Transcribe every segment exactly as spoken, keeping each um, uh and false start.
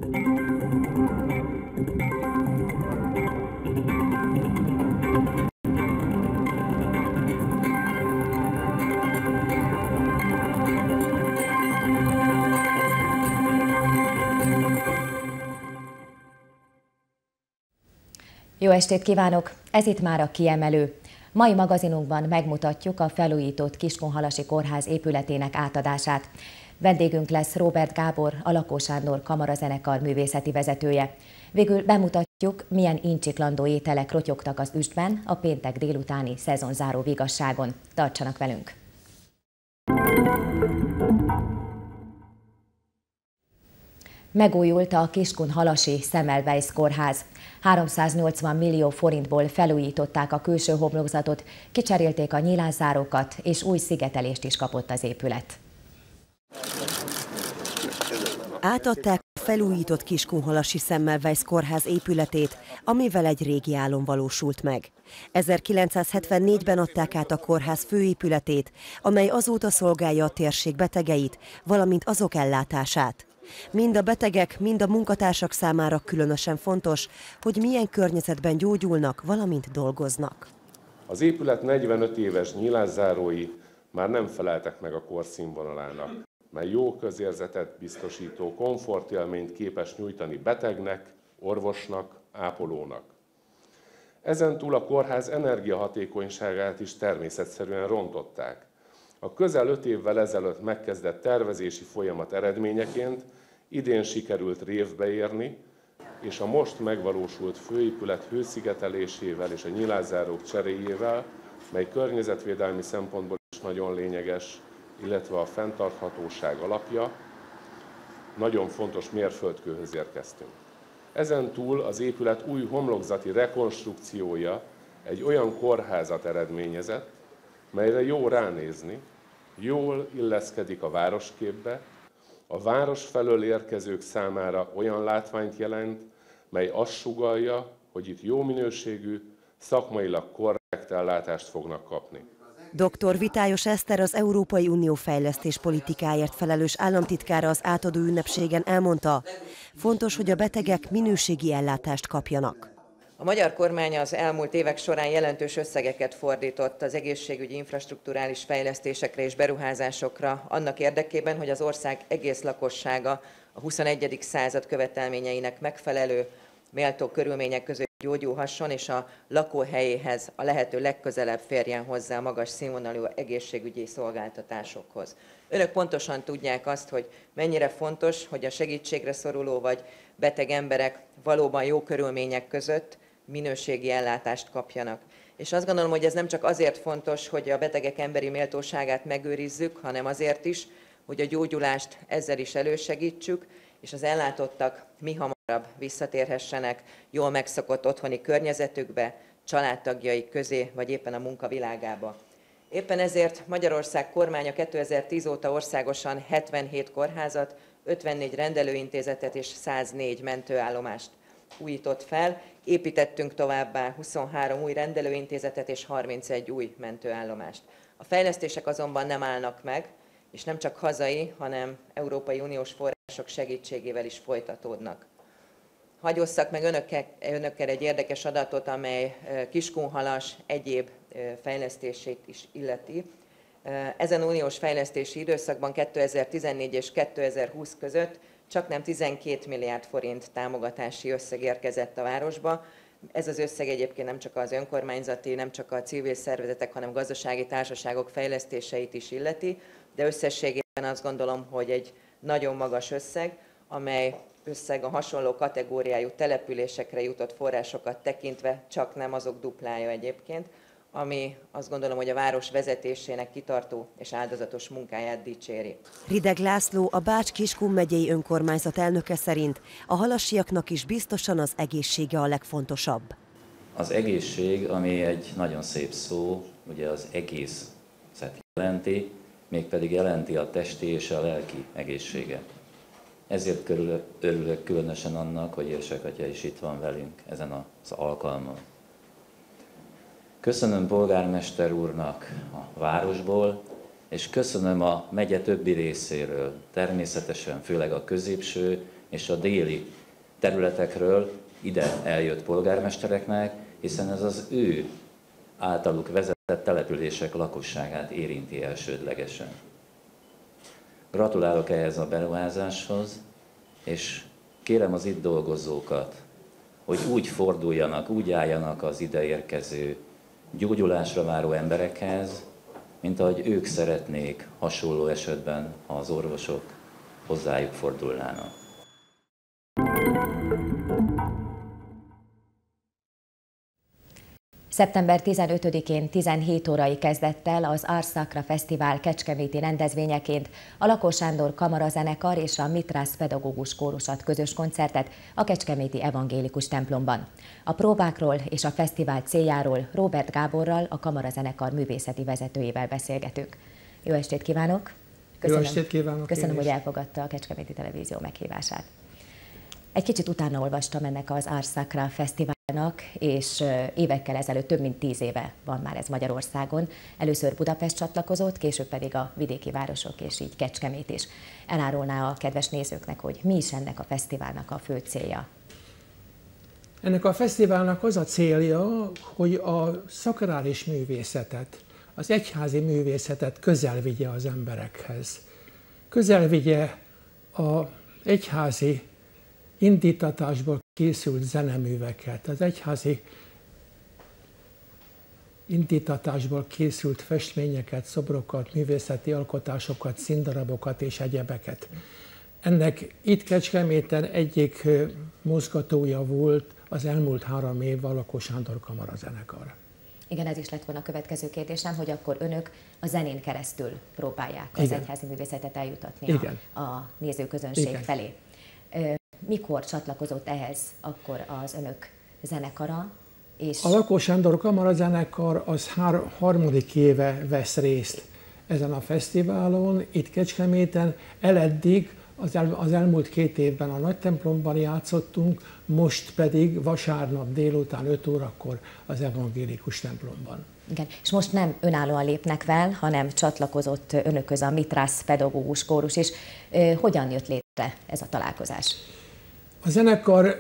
Jó estét kívánok! Ez itt már a Kiemelő. Mai magazinunkban megmutatjuk a felújított Kiskunhalasi Kórház épületének átadását. Vendégünk lesz Róbert Gábor, a Lakó Sándor Kamarazenekar művészeti vezetője. Végül bemutatjuk, milyen incsiklandó ételek rotyogtak az üstben a péntek délutáni szezonzáró vigasságon. Tartsanak velünk! Megújult a Kiskunhalasi Semmelweis kórház. háromszáznyolcvan millió forintból felújították a külső homlokzatot, kicserélték a nyilászárókat, és új szigetelést is kapott az épület. Átadták a felújított Kiskunhalasi Semmelweis kórház épületét, amivel egy régi álom valósult meg. ezerkilencszázhetvennégyben adták át a kórház főépületét, amely azóta szolgálja a térség betegeit, valamint azok ellátását. Mind a betegek, mind a munkatársak számára különösen fontos, hogy milyen környezetben gyógyulnak, valamint dolgoznak. Az épület negyvenöt éves nyilászárói már nem feleltek meg a kor színvonalának, mely jó közérzetet biztosító komfortélményt képes nyújtani betegnek, orvosnak, ápolónak. Ezen túl a kórház energiahatékonyságát is természetszerűen rontották. A közel öt évvel ezelőtt megkezdett tervezési folyamat eredményeként idén sikerült révbe érni, és a most megvalósult főépület hőszigetelésével és a nyilászárók cseréjével, mely környezetvédelmi szempontból is nagyon lényeges, illetve a fenntarthatóság alapja, nagyon fontos mérföldkőhöz érkeztünk. Ezen túl az épület új homlokzati rekonstrukciója egy olyan kórházat eredményezett, melyre jó ránézni, jól illeszkedik a városképbe, a város felől érkezők számára olyan látványt jelent, mely azt sugallja, hogy itt jó minőségű, szakmailag korrekt ellátást fognak kapni. doktor Vitályos Eszter, az Európai Unió fejlesztéspolitikáért felelős államtitkára az átadó ünnepségen elmondta, fontos, hogy a betegek minőségi ellátást kapjanak. A magyar kormány az elmúlt évek során jelentős összegeket fordított az egészségügyi infrastrukturális fejlesztésekre és beruházásokra annak érdekében, hogy az ország egész lakossága a huszonegyedik század követelményeinek megfelelő, méltó körülmények között gyógyulhasson, és a lakóhelyéhez a lehető legközelebb férjen hozzá magas színvonalú egészségügyi szolgáltatásokhoz. Önök pontosan tudják azt, hogy mennyire fontos, hogy a segítségre szoruló vagy beteg emberek valóban jó körülmények között minőségi ellátást kapjanak. És azt gondolom, hogy ez nem csak azért fontos, hogy a betegek emberi méltóságát megőrizzük, hanem azért is, hogy a gyógyulást ezzel is elősegítsük, és az ellátottak mihamarabb visszatérhessenek jól megszokott otthoni környezetükbe, családtagjaik közé, vagy éppen a munkavilágába. Éppen ezért Magyarország kormánya kétezer-tíz óta országosan hetvenhét kórházat, ötvennégy rendelőintézetet és száznégy mentőállomást újított fel. Építettünk továbbá huszonhárom új rendelőintézetet és harmincegy új mentőállomást. A fejlesztések azonban nem állnak meg, és nem csak hazai, hanem Európai Uniós források segítségével is folytatódnak. Hagy osszak meg önökkel, önökkel egy érdekes adatot, amely Kiskunhalas egyéb fejlesztését is illeti. Ezen uniós fejlesztési időszakban kétezer-tizennégy és kétezer-húsz között csaknem tizenkét milliárd forint támogatási összeg érkezett a városba. Ez az összeg egyébként nem csak az önkormányzati, nem csak a civil szervezetek, hanem gazdasági társaságok fejlesztéseit is illeti, de összességében azt gondolom, hogy egy nagyon magas összeg, amely összeg a hasonló kategóriájú településekre jutott forrásokat tekintve csak nem azok duplája egyébként, ami azt gondolom, hogy a város vezetésének kitartó és áldozatos munkáját dicséri. Rideg László, a Bács-Kiskun megyei önkormányzat elnöke szerint a halasiaknak is biztosan az egészsége a legfontosabb. Az egészség, ami egy nagyon szép szó, ugye az egészet jelenti, mégpedig jelenti a testi és a lelki egészséget. Ezért körül, örülök különösen annak, hogy Érsek atya is itt van velünk ezen az alkalmon. Köszönöm polgármester úrnak a városból, és köszönöm a megye többi részéről, természetesen főleg a középső és a déli területekről ide eljött polgármestereknek, hiszen ez az ő általuk vezetett települések lakosságát érinti elsődlegesen. Gratulálok ehhez a beruházáshoz, és kérem az itt dolgozókat, hogy úgy forduljanak, úgy álljanak az ide érkező gyógyulásra váró emberekhez, mint ahogy ők szeretnék hasonló esetben, ha az orvosok hozzájuk fordulnának. szeptember tizenötödikén tizenhét órai kezdettel az Ars Sacra Fesztivál kecskeméti rendezvényeként a Lakos Sándor Kamarazenekar és a Mitrász Pedagógus Kórusat közös koncertet a kecskeméti evangélikus templomban. A próbákról és a fesztivál céljáról Róbert Gáborral, a Kamarazenekar művészeti vezetőjével beszélgetünk. Jó estét kívánok! Köszönöm, Jó estét kívánok! Köszönöm, hogy elfogadta a Kecskeméti Televízió meghívását. Egy kicsit utána olvastam ennek az Ars Sacra Fesztiválnak, és évekkel ezelőtt, több mint tíz éve van már ez Magyarországon. Először Budapest csatlakozott, később pedig a vidéki városok, és így Kecskemét is. Elárulná a kedves nézőknek, hogy mi is ennek a fesztiválnak a fő célja? Ennek a fesztiválnak az a célja, hogy a szakrális művészetet, az egyházi művészetet közel vigye az emberekhez. Közel vigye az egyházi indítatásból készült zeneműveket, az egyházi indítatásból készült festményeket, szobrokat, művészeti alkotásokat, színdarabokat és egyebeket. Ennek itt Kecskeméten egyik mozgatója volt az elmúlt három év a Lakos Sándor Kamarazenekar. Igen, ez is lett volna a következő kérdésem, hogy akkor önök a zenén keresztül próbálják az Igen. egyházi művészetet eljutatni Igen. a, a nézőközönség Igen. felé. Mikor csatlakozott ehhez akkor az önök zenekara? És... A Lakos Sándor Kamarazenekar az hár, harmadik éve vesz részt ezen a fesztiválon, itt Kecskeméten. Eleddig az, el, az elmúlt két évben a nagy templomban játszottunk, most pedig vasárnap délután öt órakor az evangélikus templomban. Igen, és most nem önállóan lépnek fel, hanem csatlakozott önökhöz a Mitrász Pedagógus Kórus is. Hogyan jött létre ez a találkozás? A zenekar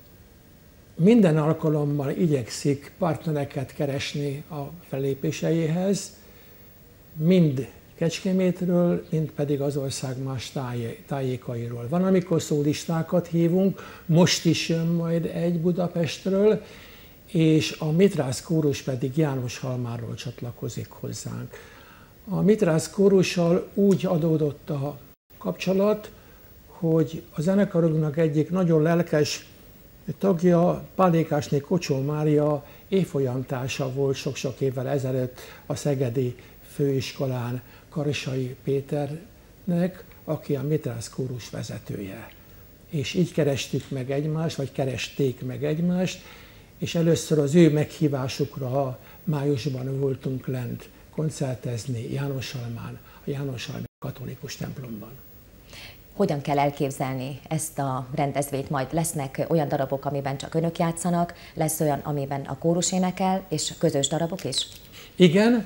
minden alkalommal igyekszik partnereket keresni a fellépéseihez, mind Kecskemétről, mind pedig az ország más tájé, tájékairól. Van, amikor szólistákat hívunk, most is jön majd egy Budapestről, és a Mitrász Kórus pedig Jánoshalmáról csatlakozik hozzánk. A Mitrász Kórussal úgy adódott a kapcsolat, hogy a zenekarunknak egyik nagyon lelkes tagja, Pálékásné Kocsó Mária évfolyamtársa volt sok-sok évvel ezelőtt a szegedi főiskolán Karsai Péternek, aki a Mitrász Kórus vezetője. És így kerestük meg egymást, vagy keresték meg egymást, és először az ő meghívásukra májusban voltunk lent koncertezni Jánoshalmán, a Jánoshalmi katolikus templomban. Hogyan kell elképzelni ezt a rendezvényt? Majd lesznek olyan darabok, amiben csak önök játszanak, lesz olyan, amiben a kórus énekel, és közös darabok is? Igen,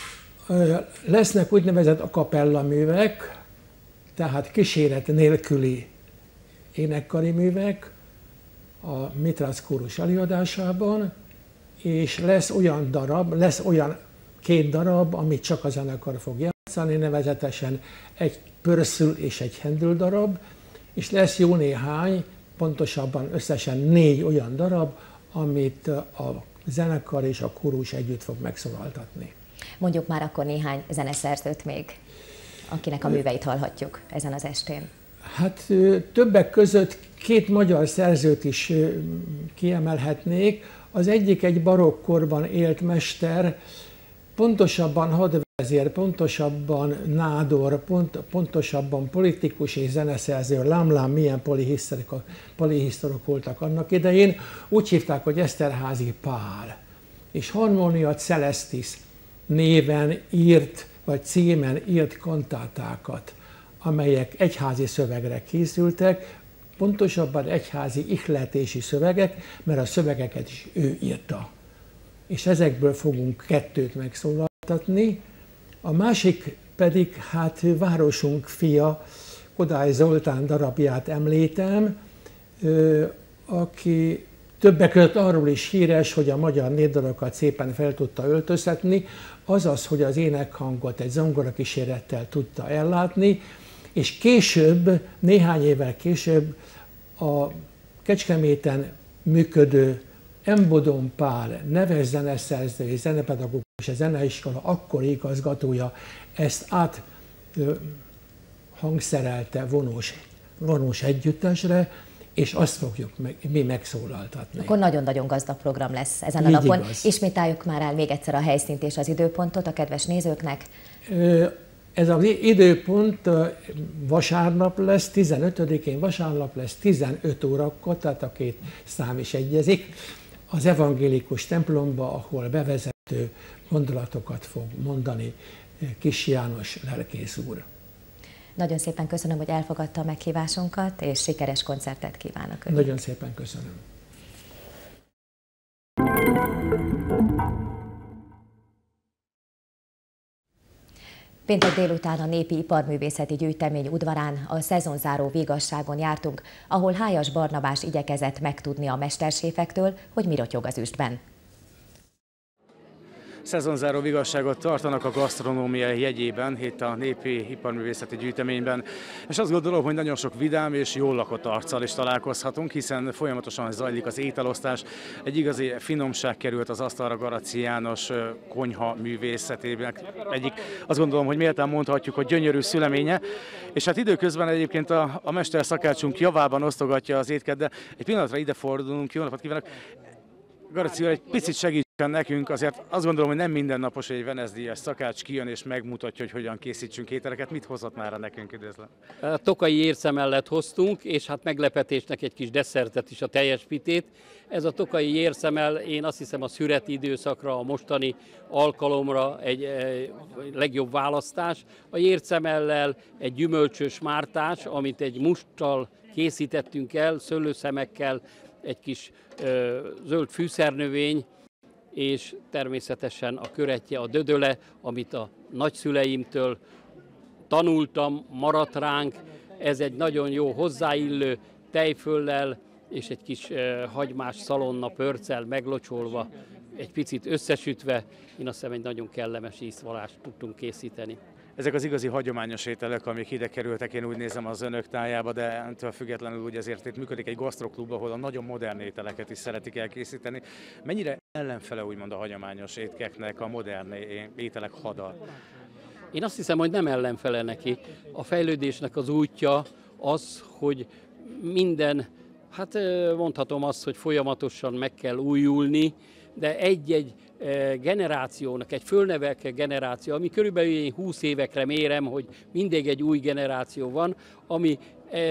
lesznek úgynevezett a kapella művek, tehát kíséret nélküli énekkari művek a Mitrász Kórus előadásában, és lesz olyan darab, lesz olyan két darab, amit csak a zenekar fog játszani, nevezetesen egy pörszül és egy hendül darab, és lesz jó néhány, pontosabban összesen négy olyan darab, amit a zenekar és a kórus együtt fog megszólaltatni. Mondjuk már akkor néhány zeneszerzőt még, akinek a műveit hallhatjuk ezen az estén. Hát többek között két magyar szerzőt is kiemelhetnék. Az egyik egy barokkorban élt mester, pontosabban hadvezér, pontosabban nádor, pont, pontosabban politikus és zeneszerző, lámlám milyen polihisztorok voltak annak idején. Úgy hívták, hogy Eszterházy Pál. És Harmonia Celestis néven írt, vagy címen írt kantátákat, amelyek egyházi szövegre készültek, pontosabban egyházi ihletési szövegek, mert a szövegeket is ő írta. És ezekből fogunk kettőt megszólaltatni. A másik pedig, hát városunk fia, Kodály Zoltán darabját említem, aki többek között arról is híres, hogy a magyar népdalokat szépen fel tudta öltöztetni, azaz, hogy az énekhangot egy zongorakísérettel tudta ellátni, és később, néhány évvel később a Kecskeméten működő M. Bodon Pál neves zeneszerző és zenepedagógus és a zeneiskola akkori igazgatója ezt át hangszerelte vonós, vonós együttesre, és azt fogjuk meg, mi megszólaltatni. Akkor nagyon-nagyon gazdag program lesz ezen a Így napon. igaz. Ismételjük már el még egyszer a helyszínt és az időpontot a kedves nézőknek. Ez az időpont vasárnap lesz, tizenötödikén vasárnap lesz tizenöt órakor, tehát a két szám is egyezik, az evangélikus templomba, ahol bevezető gondolatokat fog mondani Kis János lelkész úr. Nagyon szépen köszönöm, hogy elfogadta a meghívásunkat, és sikeres koncertet kívánok önnek. Nagyon szépen köszönöm. Péntek délután a Népi Iparművészeti Gyűjtemény udvarán a szezonzáró vigasságon jártunk, ahol Hájas Barnabás igyekezett megtudni a mesterséfektől, hogy mi rotyog az üstben. Szezonzáró vigasságot tartanak a gasztronómia jegyében, itt a Népi Iparművészeti Gyűjteményben. És azt gondolom, hogy nagyon sok vidám és jól lakott arccal is találkozhatunk, hiszen folyamatosan zajlik az ételosztás. Egy igazi finomság került az asztalra Garaci János konyha művészetében. Egyik, azt gondolom, hogy méltán mondhatjuk, hogy gyönyörű szüleménye. És hát időközben egyébként a, a mester szakácsunk javában osztogatja az étket, de egy pillanatra ide fordulunk. Jó napot kívánok! Garaci úr, egy picit segítsen nekünk, azért azt gondolom, hogy nem mindennapos, hogy egy Venesz-díjas szakács kijön és megmutatja, hogy hogyan készítsünk ételeket. Mit hozott már nekünk, üdvözlöm? Tokai érszemmellet hoztunk, és hát meglepetésnek egy kis desszertet is, a teljes pitét. Ez a tokai érszemell, én azt hiszem a szüreti időszakra, a mostani alkalomra egy e, legjobb választás. A érszemellel egy gyümölcsös mártás, amit egy musttal készítettünk el, szőlőszemekkel, egy kis ö, zöld fűszernövény, és természetesen a köretje, a dödöle, amit a nagyszüleimtől tanultam, maradt ránk. Ez egy nagyon jó hozzáillő tejföllel és egy kis ö, hagymás szalonna pörccel meglocsolva, egy picit összesütve, én azt hiszem egy nagyon kellemes ízvalást tudtunk készíteni. Ezek az igazi hagyományos ételek, amik ide kerültek, én úgy nézem az önök tájába, de ettől függetlenül úgy azért itt működik egy gasztroklub, ahol a nagyon modern ételeket is szeretik elkészíteni. Mennyire ellenfele úgymond a hagyományos étkeknek, a modern ételek hada? Én azt hiszem, hogy nem ellenfele neki. A fejlődésnek az útja az, hogy minden, hát mondhatom azt, hogy folyamatosan meg kell újulni, de egy-egy generációnak, egy fölnevelke generáció, ami körülbelül én húsz évekre mérem, hogy mindig egy új generáció van, ami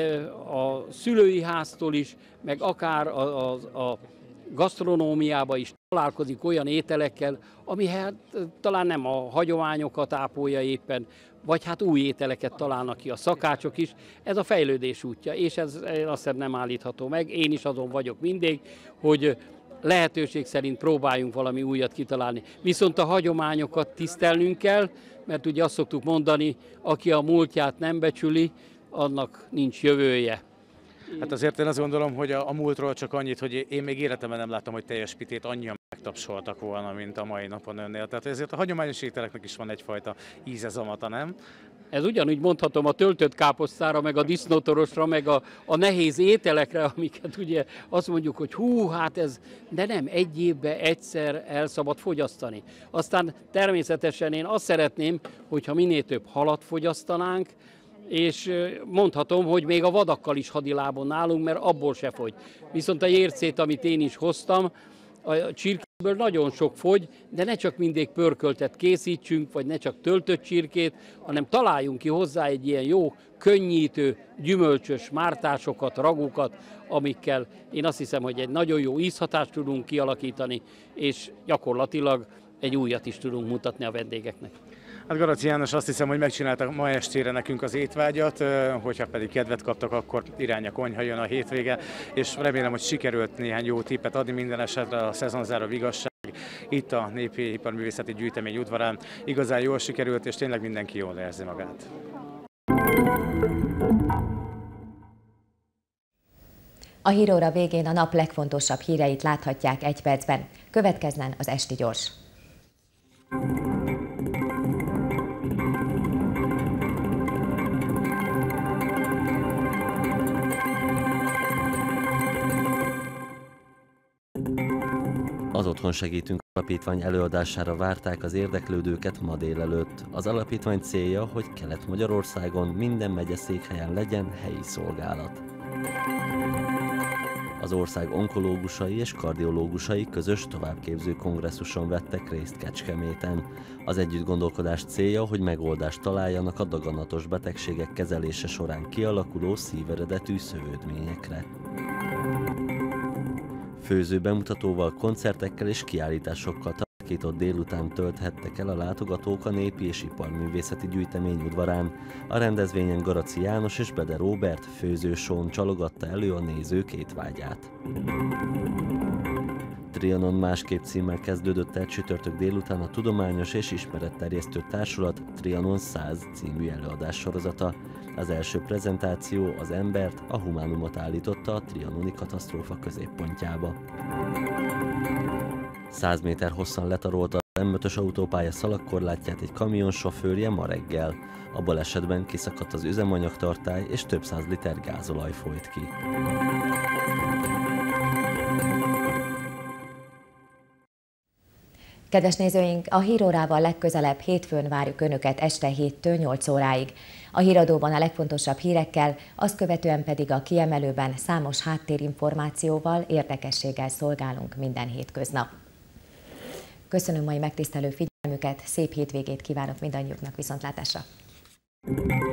a szülői háztól is, meg akár a, a, a gasztronómiába is találkozik olyan ételekkel, ami hát talán nem a hagyományokat ápolja éppen, vagy hát új ételeket találnak ki a szakácsok is. Ez a fejlődés útja, és ez azt hiszem nem állítható meg. Én is azon vagyok mindig, hogy lehetőség szerint próbáljunk valami újat kitalálni. Viszont a hagyományokat tisztelnünk kell, mert ugye azt szoktuk mondani, aki a múltját nem becsüli, annak nincs jövője. Hát azért én azt gondolom, hogy a, a múltról csak annyit, hogy én még életemben nem láttam, hogy teljes pitét annyian megtapsoltak volna, mint a mai napon önnél. Tehát ezért a hagyományos ételeknek is van egyfajta ízezamata, nem? Ez ugyanúgy mondhatom a töltött káposztára, meg a disznótorosra, meg a, a nehéz ételekre, amiket ugye azt mondjuk, hogy hú, hát ez, de nem, egy évben egyszer el szabad fogyasztani. Aztán természetesen én azt szeretném, hogyha minél több halat fogyasztanánk, és mondhatom, hogy még a vadakkal is hadilábon állunk, mert abból se fogy. Viszont a jércét, amit én is hoztam, a csirkéből nagyon sok fogy, de ne csak mindig pörköltet készítsünk, vagy ne csak töltött csirkét, hanem találjunk ki hozzá egy ilyen jó, könnyítő, gyümölcsös mártásokat, ragokat, amikkel én azt hiszem, hogy egy nagyon jó ízhatást tudunk kialakítani, és gyakorlatilag egy újat is tudunk mutatni a vendégeknek. Hát Garaci János, azt hiszem, hogy megcsináltak ma estére nekünk az étvágyat, hogyha pedig kedvet kaptak, akkor irány a konyha, jön a hétvége, és remélem, hogy sikerült néhány jó tippet adni, minden esetre a szezonzáró vigasság itt a Népi Iparművészeti Gyűjtemény udvarán igazán jól sikerült, és tényleg mindenki jól érzi magát. A híróra végén a nap legfontosabb híreit láthatják egy percben. Következzen az Esti Gyors. Az Otthon Segítünk Alapítvány előadására várták az érdeklődőket ma délelőtt. Az alapítvány célja, hogy Kelet-Magyarországon minden megyeszékhelyen legyen helyi szolgálat. Az ország onkológusai és kardiológusai közös továbbképző kongresszuson vettek részt Kecskeméten. Az együttgondolkodás célja, hogy megoldást találjanak a daganatos betegségek kezelése során kialakuló szíveredetű szövődményekre. Főző bemutatóval, koncertekkel és kiállításokkal tarkított délután tölthettek el a látogatók a Népi és Iparművészeti Gyűjtemény udvarán. A rendezvényen Garaci János és Bede Róbert főzősón csalogatta elő a nézők étvágyát. Trianon másképp címmel kezdődött el csütörtök délután a Tudományos és Ismeretterjesztő Társulat Trianon száz című előadás sorozata. Az első prezentáció az embert, a humánumot állította a trianoni katasztrófa középpontjába. száz méter hosszan letarolta az M ötös autópálya szalagkorlátját egy kamion sofőrje ma reggel. A balesetben kiszakadt az üzemanyagtartály és több száz liter gázolaj folyt ki. Kedves nézőink, a hírórával legközelebb hétfőn várjuk Önöket este héttől nyolc óráig. A híradóban a legfontosabb hírekkel, azt követően pedig a kiemelőben számos háttérinformációval, érdekességgel szolgálunk minden hétköznap. Köszönöm mai megtisztelő figyelmüket, szép hétvégét kívánok mindannyiuknak, viszontlátásra!